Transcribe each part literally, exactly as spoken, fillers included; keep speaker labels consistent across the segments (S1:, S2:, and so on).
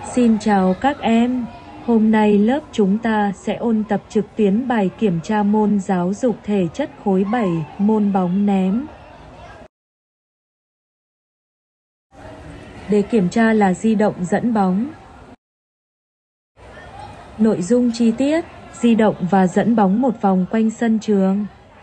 S1: Xin chào các em. Hôm nay lớp chúng ta sẽ ôn tập trực tuyến bài kiểm tra môn giáo dục thể chất khối bảy, môn bóng ném. Đề kiểm tra là di động dẫn bóng. Nội dung chi tiết: di động và dẫn bóng một vòng quanh sân trường.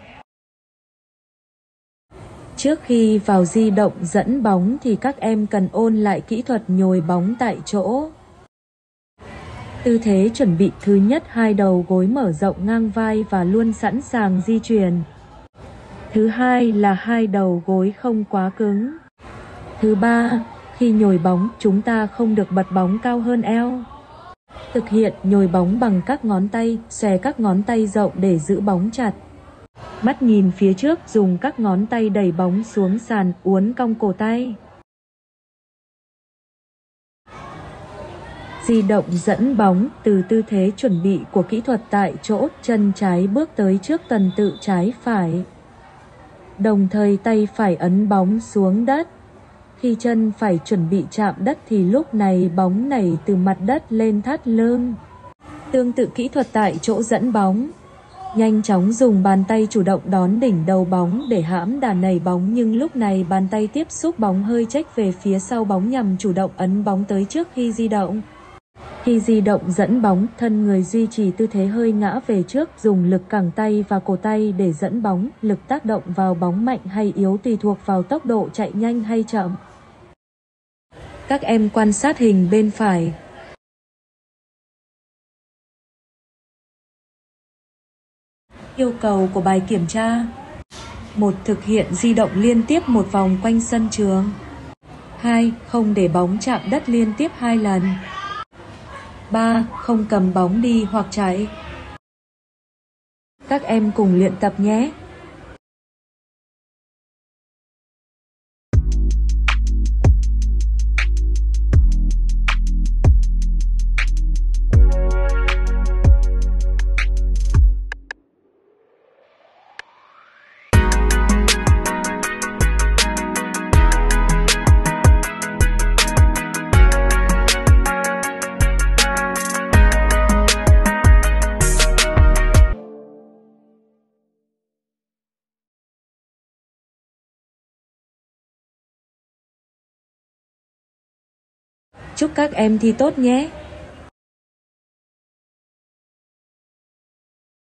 S1: Trước khi vào di động dẫn bóng thì các em cần ôn lại kỹ thuật nhồi bóng tại chỗ. Tư thế chuẩn bị: thứ nhất, hai đầu gối mở rộng ngang vai và luôn sẵn sàng di chuyển. Thứ hai là hai đầu gối không quá cứng. Thứ ba, khi nhồi bóng chúng ta không được bật bóng cao hơn eo. Thực hiện nhồi bóng bằng các ngón tay, xòe các ngón tay rộng để giữ bóng chặt. Mắt nhìn phía trước, dùng các ngón tay đẩy bóng xuống sàn, uốn cong cổ tay. Di động dẫn bóng: từ tư thế chuẩn bị của kỹ thuật tại chỗ, chân trái bước tới trước tuần tự trái phải. Đồng thời tay phải ấn bóng xuống đất. Khi chân phải chuẩn bị chạm đất thì lúc này bóng nảy từ mặt đất lên thắt lưng. Tương tự kỹ thuật tại chỗ dẫn bóng. Nhanh chóng dùng bàn tay chủ động đón đỉnh đầu bóng để hãm đà nảy bóng, nhưng lúc này bàn tay tiếp xúc bóng hơi chếch về phía sau bóng nhằm chủ động ấn bóng tới trước khi di động. Khi di động dẫn bóng, thân người duy trì tư thế hơi ngã về trước, dùng lực cẳng tay và cổ tay để dẫn bóng. Lực tác động vào bóng mạnh hay yếu tùy thuộc vào tốc độ chạy nhanh hay chậm. Các em quan sát hình bên phải. Yêu cầu của bài kiểm tra: một. Thực hiện di động liên tiếp một vòng quanh sân trường. hai. Không để bóng chạm đất liên tiếp hai lần. ba. Không cầm bóng đi hoặc chạy. Các em cùng luyện tập nhé! Chúc các em thi tốt nhé!